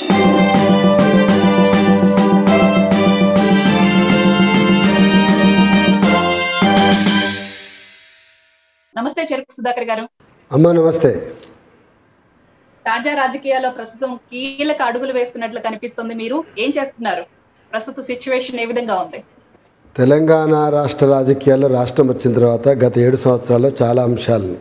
నమస్తే చెరుకు సుధాకర్ గారు. అమ్మా నమస్తే. తాజా రాజకీయాల్లో ప్రస్తుతం కీలక అడుగులు వేస్తున్నట్లు కనిపిస్తుంది. మీరు ఏం చేస్తున్నారు? ప్రస్తుత సిచ్యువేషన్ ఏ విధంగా ఉంది? తెలంగాణ రాష్ట్ర రాజకీయాల్లో రాష్ట్రం వచ్చిన తర్వాత గత 7 సంవత్సరాల్లో చాలా అంశాలని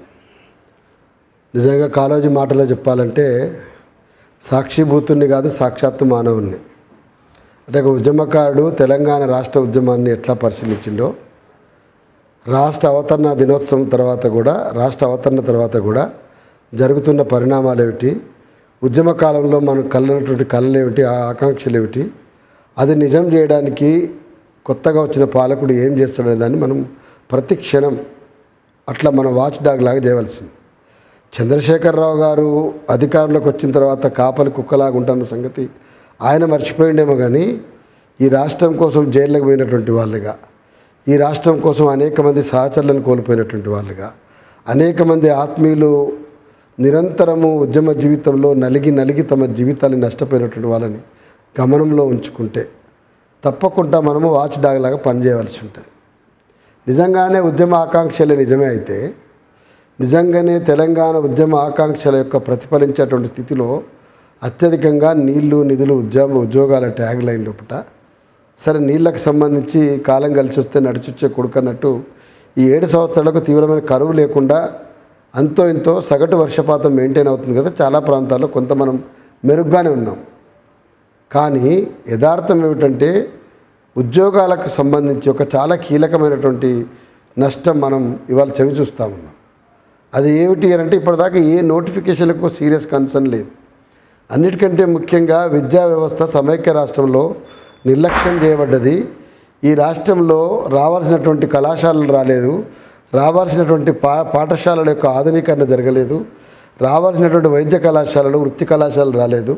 నిజంగా కాలేజీ మాటలో చెప్పాలంటే సాక్షిభూతుణ్ణి కాదు సాక్షాత్తు మానవుణ్ణి. అంటే ఒక ఉద్యమకారుడు తెలంగాణ రాష్ట్ర ఉద్యమాన్ని ఎట్లా పరిశీలించిండో, రాష్ట్ర అవతరణ దినోత్సవం తర్వాత కూడా రాష్ట్ర అవతరణ తర్వాత కూడా జరుగుతున్న పరిణామాలు ఏమిటి, ఉద్యమ కాలంలో మనం కలనటువంటి కళలు ఏమిటి, ఆకాంక్షలు ఏమిటి, అది నిజం చేయడానికి కొత్తగా వచ్చిన పాలకుడు ఏం చేస్తాడనే దాన్ని మనం ప్రతి క్షణం అట్లా మన వాచ్ డాగ్ లాగా చేయవలసింది. చంద్రశేఖరరావు గారు అధికారంలోకి వచ్చిన తర్వాత కాపలి కుక్కలాగా ఉంటున్న సంగతి ఆయన మర్చిపోయిండేమో కానీ ఈ రాష్ట్రం కోసం జైళ్ళకు పోయినటువంటి వాళ్ళుగా, ఈ రాష్ట్రం కోసం అనేక మంది సహచరులను కోల్పోయినటువంటి వాళ్ళుగా, అనేక మంది ఆత్మీయులు నిరంతరము ఉద్యమ జీవితంలో నలిగి తమ జీవితాన్ని నష్టపోయినటువంటి వాళ్ళని గమనంలో ఉంచుకుంటే తప్పకుండా మనము వాచ్ డాగ్ లాగా పనిచేయవలసి ఉంటుంది. నిజంగానే ఉద్యమ ఆకాంక్షలే నిజమే అయితే నిజంగానే తెలంగాణ ఉద్యమ ఆకాంక్షల యొక్క ప్రతిఫలించేటువంటి స్థితిలో అత్యధికంగా నీళ్లు నిధులు ఉద్యోగాల ట్యాగ్ లైన్ లోపట సరే నీళ్ళకు సంబంధించి కాలం కలిసి వస్తే నడిచొచ్చే కొడుకన్నట్టు ఈ 7 సంవత్సరాలకు తీవ్రమైన కరువు లేకుండా అంతో ఇంతో సగటు వర్షపాతం మెయింటైన్ అవుతుంది కదా. చాలా ప్రాంతాల్లో కొంత మనం మెరుగ్గానే ఉన్నాం. కానీ యథార్థం ఏమిటంటే ఉద్యోగాలకు సంబంధించి ఒక చాలా కీలకమైనటువంటి నష్టం మనం ఇవాళ చవి చూస్తూ ఉన్నాం. అది ఏమిటి అంటే ఇప్పటిదాకా ఏ నోటిఫికేషన్లకు సీరియస్ కన్సర్న్ లేదు. అన్నిటికంటే ముఖ్యంగా విద్యా వ్యవస్థ సమైక్య రాష్ట్రంలో నిర్లక్ష్యం చేయబడ్డది. ఈ రాష్ట్రంలో రావాల్సినటువంటి కళాశాలలు రాలేదు, రావాల్సినటువంటి పాఠశాలల యొక్క ఆధునీకరణ జరగలేదు, రావాల్సినటువంటి వైద్య కళాశాలలు వృత్తి కళాశాలలు రాలేదు.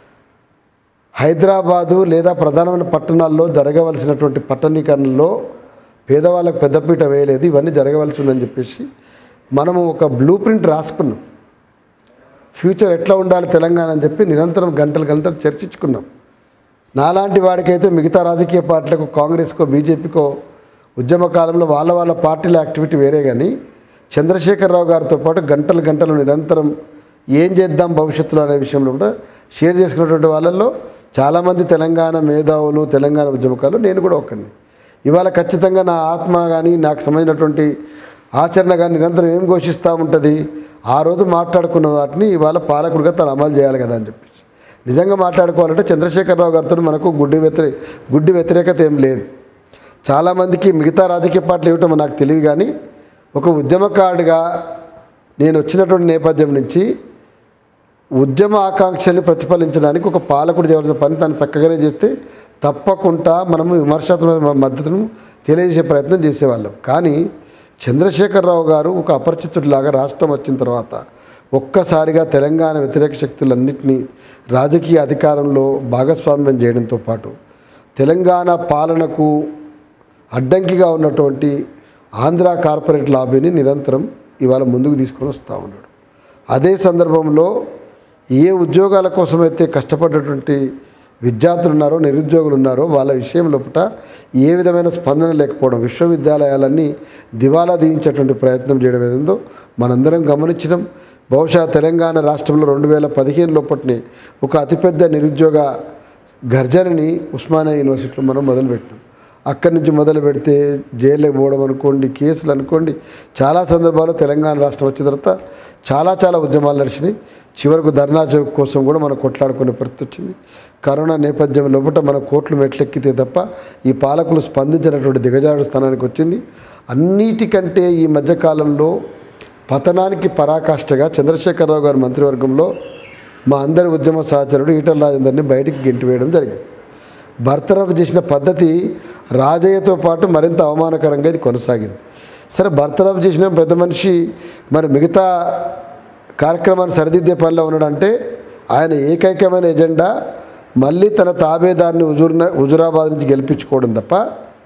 హైదరాబాదు లేదా ప్రధానమైన పట్టణాల్లో జరగవలసినటువంటి పట్టణీకరణలో పేదవాళ్ళకు పెద్దపీట వేయలేదు. ఇవన్నీ జరగవలసి ఉందని చెప్పేసి మనము ఒక బ్లూ ప్రింట్ రాసుకున్నాం. ఫ్యూచర్ ఎట్లా ఉండాలి తెలంగాణ అని చెప్పి నిరంతరం గంటలు చర్చించుకున్నాం. నాలాంటి వాడికైతే మిగతా రాజకీయ పార్టీలకు కాంగ్రెస్కో బీజేపీకో ఉద్యమ కాలంలో వాళ్ళ పార్టీల యాక్టివిటీ వేరే, కానీ చంద్రశేఖరరావు గారితో పాటు గంటలు నిరంతరం ఏం చేద్దాం భవిష్యత్తులో అనే విషయంలో కూడా షేర్ చేసుకున్నటువంటి వాళ్ళల్లో చాలామంది తెలంగాణ మేధావులు, తెలంగాణ ఉద్యమకాలు, నేను కూడా ఒకరిని. ఇవాళ ఖచ్చితంగా నా ఆత్మ కానీ నాకు సంబంధించినటువంటి ఆచరణ కానీ నిరంతరం ఏం ఘోషిస్తూ ఉంటుంది, ఆ రోజు మాట్లాడుకున్న వాటిని ఇవాళ పాలకుడిగా తను అమలు చేయాలి కదా అని చెప్పేసి నిజంగా మాట్లాడుకోవాలంటే చంద్రశేఖరరావు గారితో మనకు గుడ్డి వ్యతిరేకత ఏం లేదు. చాలామందికి మిగతా రాజకీయ పార్టీలు ఏమిటో నాకు తెలియదు, కానీ ఒక ఉద్యమకారుడిగా నేను వచ్చినటువంటి నేపథ్యం నుంచి ఉద్యమ ఆకాంక్షల్ని ప్రతిఫలించడానికి ఒక పాలకుడు చేయవలసిన పని తను చక్కగానే చేస్తే తప్పకుండా మనము విమర్శాత్మక మద్దతును తెలియజేసే ప్రయత్నం చేసేవాళ్ళం. కానీ చంద్రశేఖరరావు గారు ఒక అపరిచితుడిలాగా రాష్ట్రం వచ్చిన తర్వాత ఒక్కసారిగా తెలంగాణ వ్యతిరేక శక్తులన్నింటినీ రాజకీయ అధికారంలో భాగస్వామ్యం చేయడంతో పాటు తెలంగాణ పాలనకు అడ్డంకిగా ఉన్నటువంటి ఆంధ్ర కార్పొరేట్ లాబీని నిరంతరం ఇవాళ ముందుకు తీసుకొని వస్తూ ఉన్నాడు. అదే సందర్భంలో ఏ ఉద్యోగాల కోసమైతే కష్టపడ్డటువంటి విద్యార్థులు ఉన్నారో, నిరుద్యోగులు ఉన్నారో వాళ్ళ విషయం లోపల ఏ విధమైన స్పందన లేకపోవడం, విశ్వవిద్యాలయాలన్నీ దివాలా తీయించేటువంటి ప్రయత్నం చేయడం ఏదో మనందరం గమనించడం. బహుశా తెలంగాణ రాష్ట్రంలో 2015 లోపటిని ఒక అతిపెద్ద నిరుద్యోగ గర్జనని ఉస్మానియా యూనివర్సిటీలో మనం మొదలుపెట్టినాం. అక్కడి నుంచి మొదలు పెడితే జైలుకి పోవడం అనుకోండి, కేసులు అనుకోండి, చాలా సందర్భాల్లో తెలంగాణ రాష్ట్రం వచ్చిన తర్వాత చాలా ఉద్యమాలు నడిచినాయి. చివరకు ధర్నా చౌక్ కోసం కూడా మనం కొట్లాడుకునే పరిస్థితి వచ్చింది. కరోనా నేపథ్యం లోపల మన కోర్టులు మెట్లెక్కితే తప్ప ఈ పాలకులు స్పందించినటువంటి దిగజారుడు స్థానానికి వచ్చింది. అన్నిటికంటే ఈ మధ్యకాలంలో పతనానికి పరాకాష్ఠగా చంద్రశేఖరరావు గారి మంత్రివర్గంలో మా అందరి ఉద్యమ సహచరుడు ఈటల రాజేందర్ని బయటికి గెంటివేయడం జరిగింది. బర్తరఫ్ చేసిన పద్ధతి రాజయ్యతో పాటు మరింత అవమానకరంగా ఇది కొనసాగింది. సరే, బర్తరఫ్ చేసిన పెద్ద మనిషి మరి మిగతా కార్యక్రమాన్ని సరిదిద్దే పనిలో ఉన్నాడంటే ఆయన ఏకైకమైన ఎజెండా మళ్ళీ తన తాబేదారిని హుజురాబాద్ నుంచి గెలిపించుకోవడం తప్ప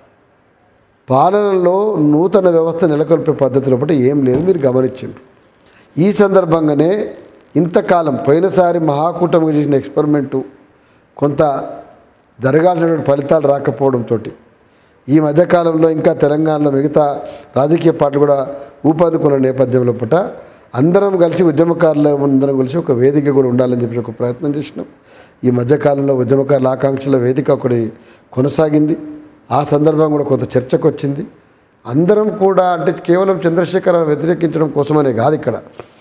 పాలనలో నూతన వ్యవస్థ నెలకొల్పే పద్ధతిలో ఒకటి ఏం లేదు, మీరు గమనించండి. ఈ సందర్భంగానే ఇంతకాలం పోయినసారి మహాకూటమికి చేసిన ఎక్స్పెరిమెంటు కొంత జరగాల్సినటువంటి ఫలితాలు రాకపోవడంతో ఈ మధ్యకాలంలో ఇంకా తెలంగాణలో మిగతా రాజకీయ పార్టీలు కూడా ఊపందుకున్న నేపథ్యంలో పూట అందరం కలిసి ఉద్యమకారులు అందరం కలిసి ఒక వేదిక కూడా ఉండాలని చెప్పి ఒక ప్రయత్నం చేసినాం. ఈ మధ్యకాలంలో ఉద్యమకారుల ఆకాంక్షల వేదిక ఒకటి కొనసాగింది. ఆ సందర్భం కూడా కొంత చర్చకు వచ్చింది. అందరం కూడా అంటే కేవలం చంద్రశేఖర్ వ్యతిరేకించడం కోసమనే కాదు, ఇక్కడ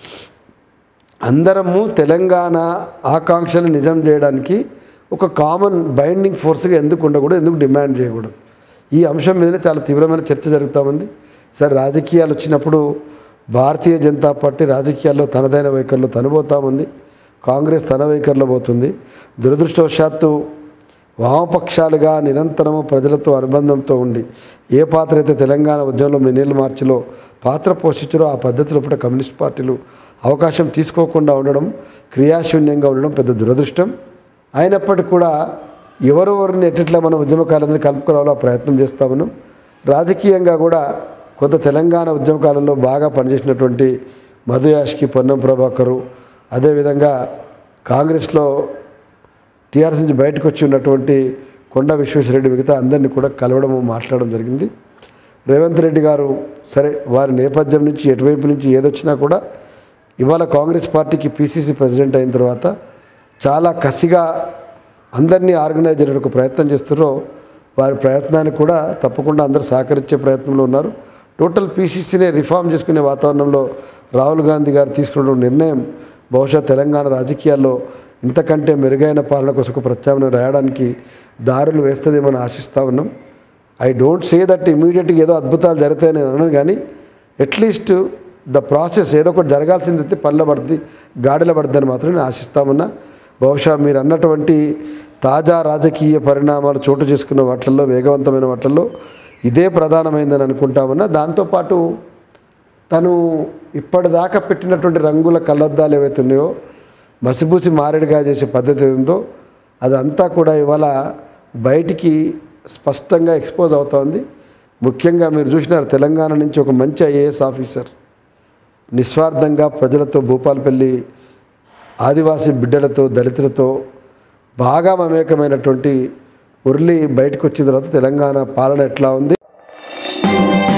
అందరము తెలంగాణ ఆకాంక్షలు నిజం చేయడానికి ఒక కామన్ బైండింగ్ ఫోర్స్గా ఎందుకు ఉండకూడదు, ఎందుకు డిమాండ్ చేయకూడదు, ఈ అంశం మీదనే చాలా తీవ్రమైన చర్చ జరుగుతూ ఉంది. సరే, రాజకీయాలు వచ్చినప్పుడు భారతీయ జనతా పార్టీ రాజకీయాల్లో తనదైన వైఖరిలో తను పోతా ఉంది, కాంగ్రెస్ తన వైఖరిలో పోతుంది. దురదృష్టవశాత్తు వామపక్షాలుగా నిరంతరము ప్రజలతో అనుబంధంతో ఉండి ఏ పాత్ర అయితే తెలంగాణ ఉద్యమంలో మే మార్చిలో పాత్ర పోషించారో ఆ పద్ధతిలో పూట కమ్యూనిస్ట్ పార్టీలు అవకాశం తీసుకోకుండా ఉండడం, క్రియాశూన్యంగా ఉండడం పెద్ద దురదృష్టం. అయినప్పటికీ కూడా ఎవరెవరిని ఎట్లా మన ఉద్యమకాలంలో కలుపుకోవాలో ప్రయత్నం చేస్తా ఉన్నాం. రాజకీయంగా కూడా కొంత తెలంగాణ ఉద్యమకాలంలో బాగా పనిచేసినటువంటి మధు యాష్కి, పొన్నం ప్రభాకరు, అదేవిధంగా కాంగ్రెస్లో టీఆర్ఎస్ నుంచి బయటకు వచ్చి ఉన్నటువంటి కొండా విశ్వేశ్వరరెడ్డి మిగతా అందరినీ కూడా కలవడం మాట్లాడడం జరిగింది. రేవంత్ రెడ్డి గారు సరే వారి నేపథ్యం నుంచి ఎటువైపు నుంచి ఏదొచ్చినా కూడా ఇవాళ కాంగ్రెస్ పార్టీకి పిసిసి ప్రెసిడెంట్ అయిన తర్వాత చాలా కసిగా అందరినీ ఆర్గనైజ్ చేయడానికి ప్రయత్నం చేస్తున్నారో వారి ప్రయత్నాన్ని కూడా తప్పకుండా అందరూ సహకరించే ప్రయత్నంలో ఉన్నారు. టోటల్ పిసిసినే రిఫార్మ్ చేసుకునే వాతావరణంలో రాహుల్ గాంధీ గారు తీసుకున్న నిర్ణయం బహుశా తెలంగాణ రాజకీయాల్లో ఇంతకంటే మెరుగైన పాలన కోసం ఒక ప్రత్యామ్నాయం రాయడానికి దారులు వేస్తుందేమని ఆశిస్తూ ఉన్నాం. ఐ డోంట్ సే దట్ ఇమీడియట్గా ఏదో అద్భుతాలు జరుగుతాయని అనను, కానీ అట్లీస్ట్ ద ప్రాసెస్ ఏదో ఒకటి జరగాల్సిందైతే పనిలో పడుతుంది, గాడిలో పడుతుందని మాత్రం నేను ఆశిస్తామన్నా. బహుశా మీరు అన్నటువంటి తాజా రాజకీయ పరిణామాలు చోటు చేసుకున్న వాటిల్లో వేగవంతమైన వాటిల్లో ఇదే ప్రధానమైందని అనుకుంటామన్నా. దాంతోపాటు తను ఇప్పటిదాకా పెట్టినటువంటి రంగుల కళ్ళద్దాలు ఏవైతే ఉన్నాయో, మసిబూసి మారేడుగా చేసే పద్ధతి ఉందో అదంతా కూడా ఇవాళ బయటికి స్పష్టంగా ఎక్స్పోజ్ అవుతోంది. ముఖ్యంగా మీరు చూసినారు తెలంగాణ నుంచి ఒక మంచి ఐఏఎస్ ఆఫీసర్ నిస్వార్థంగా ప్రజలతో భూపాలపల్లి ఆదివాసీ బిడ్డలతో దళితులతో బాగా మమేకమైనటువంటి మురళి బయటకు వచ్చిన తర్వాత తెలంగాణ పాలన ఎట్లా ఉంది.